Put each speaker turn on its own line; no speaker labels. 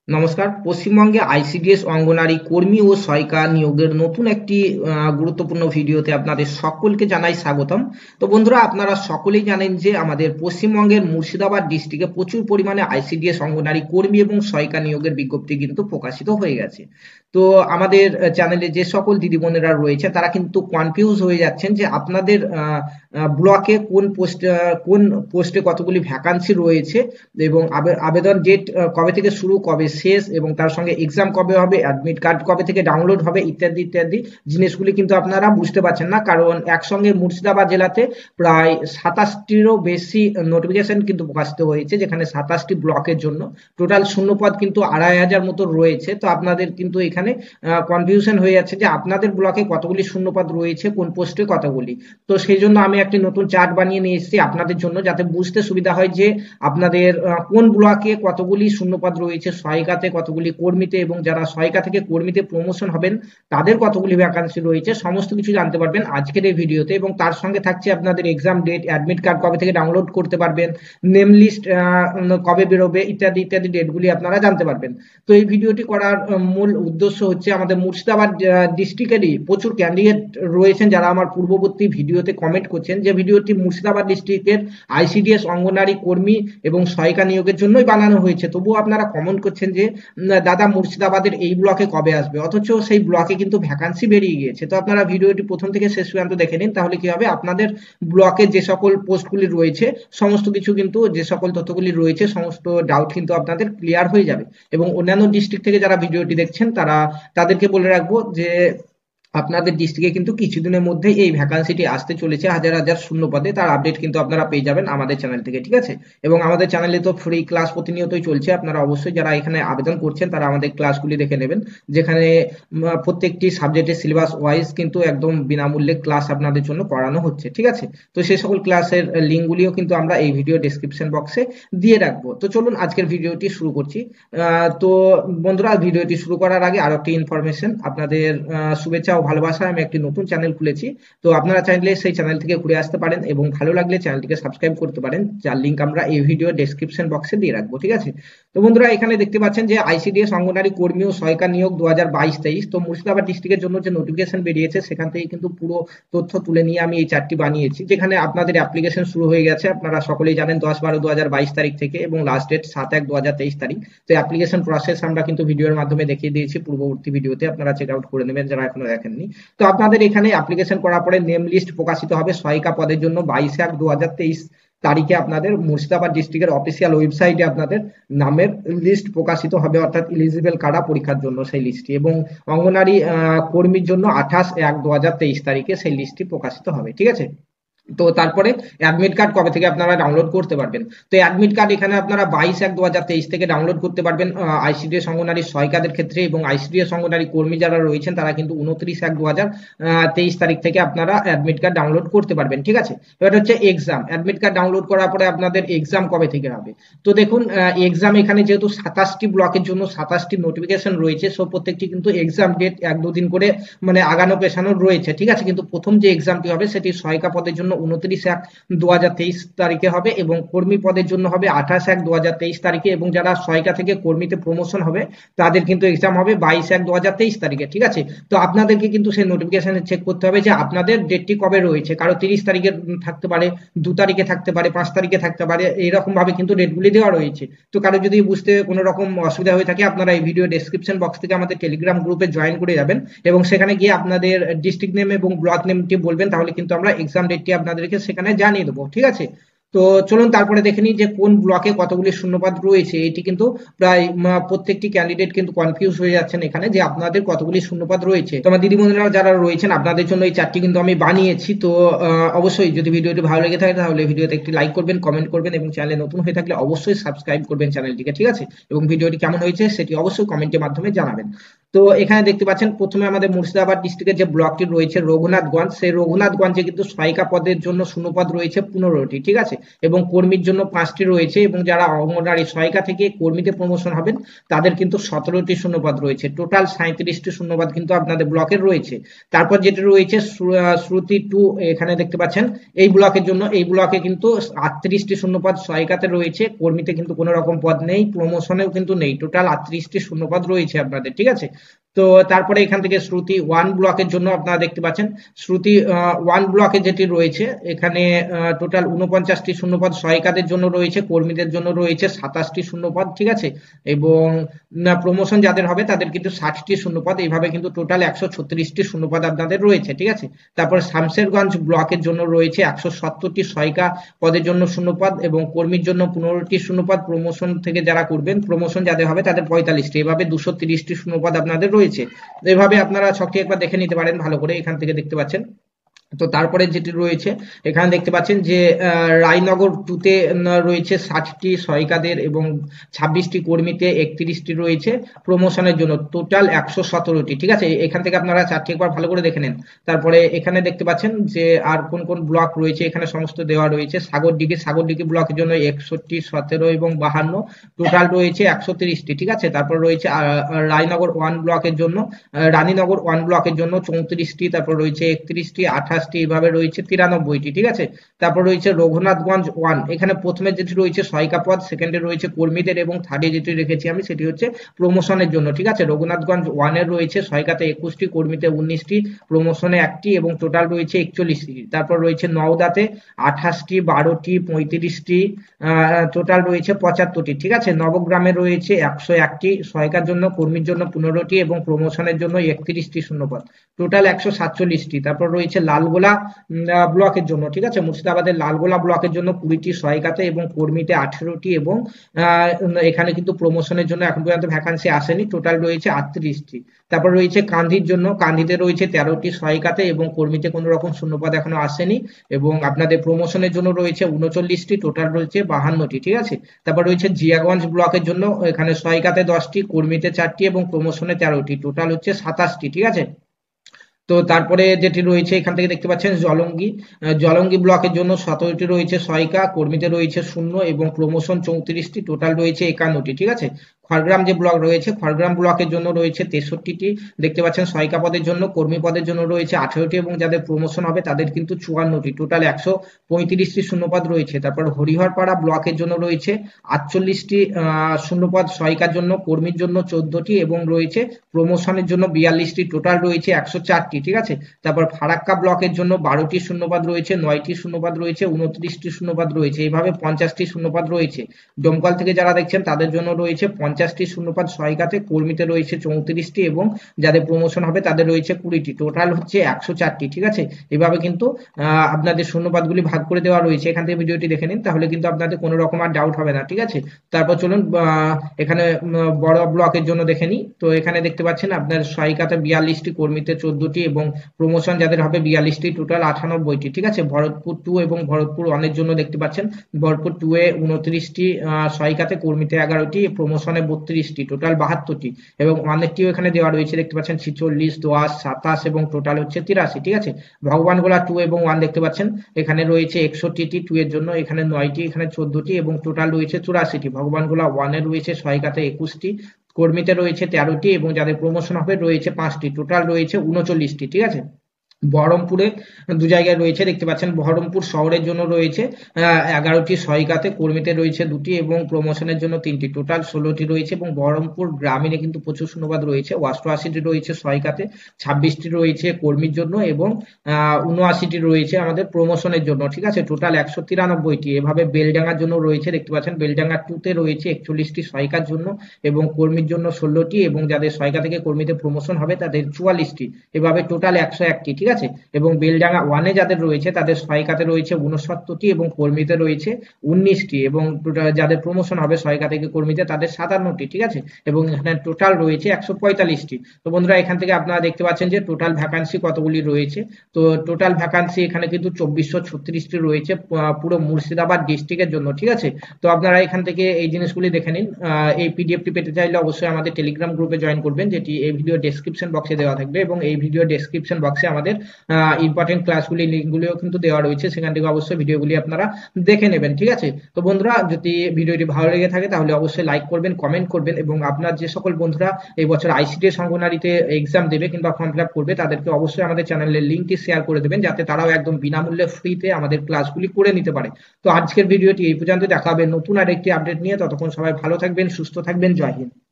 নমস্কার। পশ্চিমবঙ্গে আইসিডিএস অঙ্গনারী কর্মী ও সহায়িকা নিয়োগের নতুন একটি গুরুত্বপূর্ণ ভিডিওতে আপনাদের সকলকে জানাই স্বাগতম। তো বন্ধুরা, আপনারা সকলেই জানেন যে আমাদের পশ্চিমবঙ্গের মুর্শিদাবাদ ডিস্ট্রিক্টে প্রচুর পরিমাণে আইসিডিএস অঙ্গনারী কর্মী এবং সহায়িকা নিয়োগের বিজ্ঞপ্তি কিন্তু প্রকাশিত হয়ে গেছে। তো আমাদের চ্যানেলে যে সকল দিদিবোনেরা রয়েছে তারা কিন্তু কনফিউজ হয়ে যাচ্ছেন যে আপনাদের ব্লকে কোন পোস্টে কতগুলি ভ্যাকান্সি রয়েছে এবং আবেদন ডেট কবে থেকে শুরু, কবে শেষ, এবং তার সঙ্গে এক্সাম কবে হবে, অ্যাডমিট কার্ড কবে থেকে ডাউনলোড হবে, ইত্যাদি ইত্যাদি জিনিসগুলি কিন্তু আপনারা বুঝতে পারছেন না। কারণ একসঙ্গে মুর্শিদাবাদ জেলাতে প্রায় 27টিরও বেশি নোটিফিকেশন কিন্তু প্রকাশিত হয়েছে, যেখানে 27টি ব্লকের জন্য টোটাল শূন্যপদ কিন্তু 2500 মতো রয়েছে। তো আপনাদের কিন্তু এখানে কনফিউশন হয়ে যাচ্ছে যে আপনাদের ব্লকে কতগুলি শূন্যপদ রয়েছে, কোন পোস্টে কতগুলি। তো সেই জন্য আমি একটি নতুন চার্ট বানিয়ে নিয়ে এসেছি আপনাদের জন্য, যাতে বুঝতে সুবিধা হয় যে আপনাদের কোন ব্লকে কতগুলি শূন্যপদ রয়েছে, সহায়িকাতে কতগুলি, কর্মীতে, এবং যারা সহায়িকা থেকে কর্মীতে প্রমোশন হবেন তাদের কতগুলি ভ্যাকান্সি রয়েছে, সমস্ত কিছু জানতে পারবেন আজকের এই ভিডিওতে। এবং তার সঙ্গে থাকছে আপনাদের এক্সাম ডেট, অ্যাডমিট কার্ড কবে থেকে ডাউনলোড করতে পারবেন, নেম লিস্ট কবে বেরোবে, ইত্যাদি ইত্যাদি ডেটগুলি আপনারা জানতে পারবেন। তো এই ভিডিওটি করার মূল উদ্দেশ্য হচ্ছে, আমাদের মুর্শিদাবাদ ডিস্ট্রিক্টেরই প্রচুর ক্যান্ডিডেট রয়েছেন যারা আমার পূর্ববর্তী ভিডিওতে কমেন্ট করছেন যে ভিডিওটি মুর্শিদাবাদ ডিস্ট্রিক্টের আইসিডিএস অঙ্গনারী কর্মী এবং সহায়িকা নিয়োগের জন্যই বানানো হয়েছে। তবুও আপনারা কমেন্ট করছেন যে দাদা মুর্শিদাবাদের এই ব্লকে কবে আসবে, অথচ সেই ব্লকে কিন্তু ভ্যাকান্সি বেরিয়ে গিয়েছে। তো আপনারা ভিডিওটি প্রথম থেকে শেষ পর্যন্ত দেখে নিন, তাহলে কি হবে, আপনাদের ব্লকে যে সকল পোস্টগুলি রয়েছে সমস্ত কিছু কিন্তু, যে সকল তথ্যগুলি রয়েছে সমস্ত ডাউট কিন্তু আপনাদের ক্লিয়ার হয়ে যাবে। এবং অন্যান্য ডিস্ট্রিক্ট থেকে যারা ভিডিওটি দেখছেন তাদেরকে বলে রাখবো যে আপনাদের ডিস্ট্রিক্টে কিন্তু কিছুদিনের মধ্যেই এই ভ্যাকান্সিটি আসতে চলেছে, হাজার হাজার শূন্য পদে। তার আপডেট কিন্তু আপনারা পেয়ে যাবেন আমাদের চ্যানেল থেকে, ঠিক আছে? এবং আমাদের চ্যানেলে তো ফ্রি ক্লাস প্রতিনিয়তই চলছে। আপনারা অবশ্যই যারা এখানে আবেদন করছেন তারা আমাদের ক্লাসগুলি দেখে নেবেন, যেখানে প্রত্যেকটি সাবজেক্টের সিলেবাস ওয়াইজ কিন্তু একদম বিনামূল্যে ক্লাস আপনাদের জন্য করানো হচ্ছে, ঠিক আছে? তো সেই সকল ক্লাসের লিঙ্কগুলিও কিন্তু আমরা এই ভিডিও ডেসক্রিপশন বক্সে দিয়ে রাখবো। তো চলুন আজকের ভিডিওটি শুরু করছি। তো বন্ধুরা, ভিডিওটি শুরু করার আগে আরো একটি ইনফরমেশন, আপনাদের শুভেচ্ছা ও ভালোবাসা। আমি একটি নতুন চ্যানেল খুলেছি, তো আপনারা চাইলে সেই চ্যানেল থেকে ঘুরে আসতে পারেন এবং ভালো লাগলে চ্যানেলটিকে সাবস্ক্রাইব করতে পারেন, যার লিঙ্ক আমরা এই ভিডিও ডেসক্রিপশন বক্সে দিয়ে রাখবো, ঠিক আছে? তো বন্ধুরা, এখানে দেখতে পাচ্ছেন যে আইসিডিএস অঙ্গনারী কর্মী ও সহায়িকা নিয়োগ 2022-23। তো মুর্শিদাবাদ ডিস্ট্রিক্টের জন্য যে নোটিফিকেশন বেরিয়েছে সেখান থেকে কিন্তু পুরো তথ্য তুলে নিয়ে আমি এই চার্টটি বানিয়েছি, যেখানে আপনাদের অ্যাপ্লিকেশন শুরু হয়ে গেছে। আপনারা সকলেই জানেন 10/12/2022 তারিখ থেকে, এবং লাস্ট ডেট 7/1/2023 তারিখ। তো অ্যাপ্লিকেশন প্রসেস আমরা কিন্তু ভিডিওর মাধ্যমে দেখিয়ে দিয়েছি পূর্ববর্তী ভিডিওতে, আপনারা চেক আউট করে নেবেন যারা এখনো দেখেননি। তো আপনাদের এখানে অ্যাপ্লিকেশন করার পরে নেম লিস্ট প্রকাশিত হবে সহায়িকা পদের জন্য 22/1/2023 তারিখে। আপনাদের মুর্শিদাবাদ ডিস্ট্রিক্টের অফিসিয়াল ওয়েবসাইটে আপনাদের নামের লিস্ট প্রকাশিত হবে, অর্থাৎ এলিজিবল কারা পরীক্ষার জন্য সেই লিস্টটি। এবং অঙ্গনারী কর্মীর জন্য 28/1/2023 তারিখে সেই লিস্টটি প্রকাশিত হবে, ঠিক আছে? তো তারপরে অ্যাডমিট কার্ড কবে থেকে আপনারা ডাউনলোড করতে পারবেন। তো অ্যাডমিট কার্ড এখানে আপনারা 22/1/2023 থেকে ডাউনলোড করতে পারবেন আইসিডিএস অঙ্গনারী সহায়িকাদের ক্ষেত্রে, এবং আইসিডিএস অঙ্গনারী কর্মী যারা রয়েছেন তারা কিন্তু 29/1/2023 তারিখ থেকে আপনারা অ্যাডমিট কার্ড ডাউনলোড করতে পারবেন, ঠিক আছে? এবার হচ্ছে এক্সাম। অ্যাডমিট কার্ড ডাউনলোড করার পরে আপনাদের এক্সাম কবে থেকে হবে। তো দেখুন, এক্সাম এখানে যেহেতু 27টি ব্লকের জন্য 27টি নোটিফিকেশন রয়েছে, সো প্রত্যেকটি কিন্তু এক্সাম ডেট 1-2 দিন করে মানে আগানো পেছানো রয়েছে, ঠিক আছে? কিন্তু প্রথম যে এক্সামটি হবে সেটি সহায়িকা পদের জন্য 29/1/2023 তারিখে হবে, এবং কর্মী পদের জন্য হবে 28/1/2023 তারিখে, এবং যারা সহায়িকা থেকে কর্মীতে প্রমোশন হবে তাদের কিন্তু এক্সাম হবে 22/1/2023 তারিখে, ঠিক আছে? তো আপনাদেরকে কিন্তু সেই নোটিফিকেশনে চেক করতে হবে যে আপনাদের ডেটটি কবে রয়েছে। কারো 30 তারিখে থাকতে পারে, 2 তারিখে থাকতে পারে, 5 তারিখে থাকতে পারে, এইরকম ভাবে কিন্তু ডেটগুলি দেওয়া রয়েছে। তো কারো যদি বুঝতে কোনো রকম অসুবিধা হয়ে থাকে, আপনারা এই ভিডিও ডেসক্রিপশন বক্স থেকে আমাদের টেলিগ্রাম গ্রুপে জয়েন করে যাবেন, এবং সেখানে গিয়ে আপনাদের ডিস্ট্রিক্ট নেম এবং ব্লক নেমটি বলবেন, তাহলে কিন্তু আমরা এক্সাম ডেটটি আপনাদেরকে সেখানে জানিয়ে দেবো, ঠিক আছে? তো চলুন তারপরে দেখে নিই যে কোন ব্লকে কতগুলি শূন্যপদ রয়েছে। এটি কিন্তু প্রায় প্রত্যেকটি ক্যান্ডিডেট কিন্তু কনফিউজ হয়ে যাচ্ছেন এখানে যে আপনাদের কতগুলি শূন্যপদ রয়েছে। তো আমার দিদিমণিরা যারা রয়েছেন আপনাদের জন্য এই চারটি কিন্তু আমি বানিয়েছি। তো অবশ্যই যদি ভিডিওটি ভালো লেগে থাকে তাহলে ভিডিওতে একটি লাইক করবেন, কমেন্ট করবেন, এবং চ্যানেলে নতুন হয়ে থাকলে অবশ্যই সাবস্ক্রাইব করবেন চ্যানেলটিকে, ঠিক আছে? এবং ভিডিওটি কেমন হয়েছে সেটি অবশ্যই কমেন্টের মাধ্যমে জানাবেন। তো এখানে দেখতে পাচ্ছেন প্রথমে আমাদের মুর্শিদাবাদ ডিস্ট্রিক্টের যে ব্লকটি রয়েছে রঘুনাথগঞ্জ, সেই রঘুনাথগঞ্জে কিন্তু সহায়িকা পদের জন্য শূন্যপদ রয়েছে 15টি, ঠিক আছে, এবং কর্মীর জন্য 5টি রয়েছে, এবং যারা অঙ্গনওয়াড়ি সহায়িকা থেকে কর্মীতে প্রমোশন হবেন তাদের কিন্তু 17টি শূন্যপদ রয়েছে। টোটাল 37টি শূন্যপদ কিন্তু আপনাদের ব্লকের রয়েছে। তারপর যেটি রয়েছে শ্রুতি 2, এখানে দেখতে পাচ্ছেন এই ব্লকের জন্য, এই ব্লকে কিন্তু 38টি শূন্যপদ সহায়িকাতে রয়েছে, কর্মীতে কিন্তু কোনো রকম পদ নেই, প্রমোশনেও কিন্তু নেই, টোটাল 38টি শূন্যপদ রয়েছে আপনাদের, ঠিক আছে। তো তারপরে এখান থেকে শ্রুতি 1 ব্লকের জন্য আপনারা দেখতে পাচ্ছেন শ্রুতি 1 ব্লকে যেটি রয়েছে, এখানে টোটাল 49টি শূন্যপদ সহায়িকাদের জন্য রয়েছে, কর্মীদের জন্য রয়েছে 27টি শূন্যপদ, ঠিক আছে, এবং প্রমোশন যাদের হবে তাদের কিন্তু 60টি শূন্যপদ, এইভাবে কিন্তু টোটাল 136টি শূন্যপদ আপনাদের রয়েছে, ঠিক আছে। তারপর শামশেরগঞ্জ ব্লকের জন্য রয়েছে 170টি সহায়িকা পদের জন্য শূন্যপদ, এবং কর্মীর জন্য 15টি শূন্যপদ, প্রমোশন থেকে যারা করবেন, প্রমোশন যাদের হবে তাদের 45টি, এভাবে 230টি শূন্যপদ আপনাদের রয়েছে। এভাবে আপনারা ছকটি একবার দেখে নিতে পারেন ভালো করে, এখান থেকে দেখতে পাচ্ছেন। তো তারপরে যেটি রয়েছে এখানে দেখতে পাচ্ছেন যে রায়নগর 2-তে রয়েছে 60টি সহায়িকাদের এবং 26টি কর্মীতে 31টি রয়েছে প্রমোশনের জন্য, টোটাল 117টি, ঠিক আছে। এখান থেকে আপনারা চারটি একবার ভালো করে দেখে নেন। তারপরে এখানে দেখতে পাচ্ছেন যে আর কোন কোন ব্লক রয়েছে, এখানে সমস্ত দেওয়া রয়েছে। সাগরদিঘি ব্লকের জন্য 61, 17 এবং 52, টোটাল রয়েছে 130টি, ঠিক আছে। তারপর রয়েছে রায়নগর 1 ব্লকের জন্য, রানীনগর 1 ব্লকের জন্য 34টি, তারপর রয়েছে 31টি, 28টি, এইভাবে রয়েছে 93টি, ঠিক আছে। তারপর রয়েছে রঘুনাথগঞ্জ 1, এখানে প্রথমে যেটি রয়েছে সহায়িকা পদ, সেকেন্ডে রয়েছে কর্মীদের, এবং থার্ডে যেটি রেখেছি আমি সেটি হচ্ছে প্রমোশনের জন্য, ঠিক আছে। রঘুনাথগঞ্জ 1 এর রয়েছে সহায়িকাতে 21টি, কর্মীতে 19টি, প্রমোশনে 1টি, এবং টোটাল রয়েছে 41টি। তারপর রয়েছে নওদাতে 28টি, 12টি, 35টি, টোটাল রয়েছে 75টি, ঠিক আছে। নবগ্রামে রয়েছে 101টি, সহায়িকার জন্য, কর্মীর জন্য 15টি, এবং প্রমোশনের জন্য 31টি শূন্যপদ, টোটাল 147টি। তারপর রয়েছে লালগোলা ব্লকের জন্য, ঠিক আছে, মুর্শিদাবাদের লালগোলা ব্লকের জন্য 20টি সহায়িকাতে এবং কর্মীতে 18টি, এবং এখানে কিন্তু প্রমোশনের জন্য এখন পর্যন্ত ভ্যাকান্সি আসেনি, টোটাল রয়েছে 38টি। তারপর রয়েছে কান্ধির জন্য, কান্ধিতে রয়েছে 13টি সহায়িকাতে এবং কর্মীতে কোনো রকম শূন্যপদ এখনো আসেনি, এবং আপনাদের প্রমোশনের জন্য রয়েছে 39টি, টোটাল রয়েছে 52টি, ঠিক আছে। তারপর রয়েছে জিয়াগঞ্জ ব্লকের জন্য, এখানে সহায়িকাতে 10টি, কর্মীতে 4টি, এবং প্রমোশনে 13টি, টোটাল হচ্ছে 27টি, ঠিক আছে। তো তারপরে যেটি রয়েছে এখান থেকে দেখতে পাচ্ছেন জলঙ্গি ব্লকের জন্য 17টি রয়েছে সহায়িকা, কর্মীতে রয়েছে 0 এবং প্রমোশন 34টি, টোটাল রয়েছে 51টি, ঠিক আছে। খড়গ্রাম যে ব্লক রয়েছে, খড়গ্রাম ব্লকের জন্য রয়েছে 63টি, দেখতে পাচ্ছেন সহায়িকা পদের জন্য, কর্মী পদের জন্য রয়েছে 18টি, এবং যাদের প্রমোশন হবে তাদের কিন্তু 54টি, টোটাল 135টি শূন্যপদ রয়েছে। তারপর হরিহরপাড়া ব্লকের জন্য রয়েছে 48টি শূন্যপদ সহায়িকার জন্য, কর্মীর জন্য 14টি, এবং রয়েছে প্রমোশনের জন্য 42টি, টোটাল রয়েছে 104টি, ঠিক আছে। তারপর ফারাক্কা ব্লকের জন্য 12টি শূন্যপদ রয়েছে, 9টি শূন্যপদ রয়েছে, 29টি শূন্যপদ রয়েছে, এইভাবে 50টি শূন্যপদ রয়েছে। ডোমকল থেকে যারা দেখছেন তাদের জন্য রয়েছে 50টি শূন্যপদ সহায়িকাতে, কর্মীতে রয়েছে 34টি, এবং যাদের প্রমোশন হবে তাদের রয়েছে 20টি, টোটাল হচ্ছে 104টি, ঠিক আছে। এভাবে কিন্তু আপনাদের শূন্যপদগুলি ভাগ করে দেওয়া রয়েছে। এখান থেকে ভিডিওটি দেখে নিন, তাহলে কিন্তু আপনাদের কোনো রকম আর ডাউট হবে না, ঠিক আছে। তারপর চলুন এখানে বড় ব্লকের জন্য দেখে নিই। তো এখানে দেখতে পাচ্ছেন আপনার সহায়িকাতে 42টি, কর্মীতে 14টি, এবং প্রমোশন যাদের হবে 42টি, টোটাল 98টি, ঠিক আছে। ভরতপুর 2 এবং ভরতপুর 1 এর জন্য দেখতে পাচ্ছেন ভরতপুর 2 এ 29টি সহায়িকাতে, কর্মীতে 11টি, প্রমোশনে 32টি, টোটাল 72টি, এবং 1 এরটিও এখানে দেওয়া রয়েছে, দেখতে পাচ্ছেন 46, 10, 27, এবং টোটাল হচ্ছে 83, ঠিক আছে। ভগবানগোলা 2 এবং 1 দেখতে পাচ্ছেন এখানে রয়েছে 61টি 2 এর জন্য, এখানে 9টি, এখানে 14টি, এবং টোটাল রয়েছে 84টি। ভগবানগোলা 1 এর রয়েছে সহায়িকাতে 21টি, কর্মীতে রয়েছে 13টি, এবং যাদের প্রমোশন হবে রয়েছে 5টি, টোটাল রয়েছে 39টি, ঠিক আছে। বহরমপুরে 2 জায়গায় রয়েছে, দেখতে পাচ্ছেন বহরমপুর শহরের জন্য রয়েছে 11টি সহায়িকাতে, কর্মীতে রয়েছে 2টি, এবং প্রমোশনের জন্য 3টি, টোটাল 16টি রয়েছে। এবং বহরমপুর গ্রামীণে কিন্তু প্রচুর শূন্যপদ রয়েছে, 88টি রয়েছে সহায়িকাতে, 26টি রয়েছে কর্মীর জন্য, এবং 79টি রয়েছে আমাদের প্রমোশনের জন্য, ঠিক আছে, টোটাল 193টি। এভাবে বেলডাঙ্গার জন্য রয়েছে, দেখতে পাচ্ছেন বেলডাঙ্গা 2-তে রয়েছে 41টি সহায়িকার জন্য, এবং কর্মীর জন্য 16টি, এবং যাদের সহায়িকা থেকে কর্মীতে প্রমোশন হবে তাদের 44টি, এভাবে টোটাল 101টি, ঠিক আছে। এবং বেলডাঙ্গা ওয়ানে যাদের রয়েছে তাদের সহায়িকাতে রয়েছে 69টি এবং কর্মীতে রয়েছে 19টি, এবং যাদের প্রমোশন হবে সহায়িকা থেকে কর্মীতে তাদের 57টি, ঠিক আছে। এবং এখানে টোটাল রয়েছে 145টি। তো বন্ধুরা এখান থেকে আপনারা দেখতে পাচ্ছেন যে টোটাল ভ্যাকান্সি কতগুলি রয়েছে। তো টোটাল ভ্যাকান্সি এখানে কিন্তু 2436টি রয়েছে পুরো মুর্শিদাবাদ ডিস্ট্রিক্টের জন্য, ঠিক আছে। তো আপনারা এখান থেকে এই জিনিসগুলি দেখে নিন। এই পিডিএফটি পেতে চাইলে অবশ্যই আমাদের টেলিগ্রাম গ্রুপে জয়েন করবেন, যেটি এই ভিডিও ডেসক্রিপশন বক্সে দেওয়া থাকবে, এবং এই ভিডিও ডেসক্রিপশন বক্সে আমাদের ইম্পর্টেন্ট ক্লাসগুলি লিঙ্কগুলিও কিন্তু দেওয়া রয়েছে, সেখান থেকে অবশ্যই ভিডিওগুলি আপনারা দেখে নেবেন, ঠিক আছে। তো বন্ধুরা যদি ভিডিওটি ভালো লেগে থাকে তাহলে অবশ্যই লাইক করবেন, কমেন্ট করবেন, এবং আপনার যে সকল বন্ধুরা এই বছর আইসিডিএস অঙ্গনারীতে এক্সাম দেবে কিংবা ফর্ম ফিল আপ করবে তাদেরকে অবশ্যই আমাদের চ্যানেলের লিঙ্কটি শেয়ার করে দেবেন, যাতে তারাও একদম বিনামূল্যে ফ্রিতে আমাদের ক্লাসগুলি করে নিতে পারে। তো আজকের ভিডিওটি এই পর্যন্ত, দেখা হবে নতুন আরেকটি আপডেট নিয়ে। ততক্ষণ সবাই ভালো থাকবেন, সুস্থ থাকবেন, জয় হিন্দ।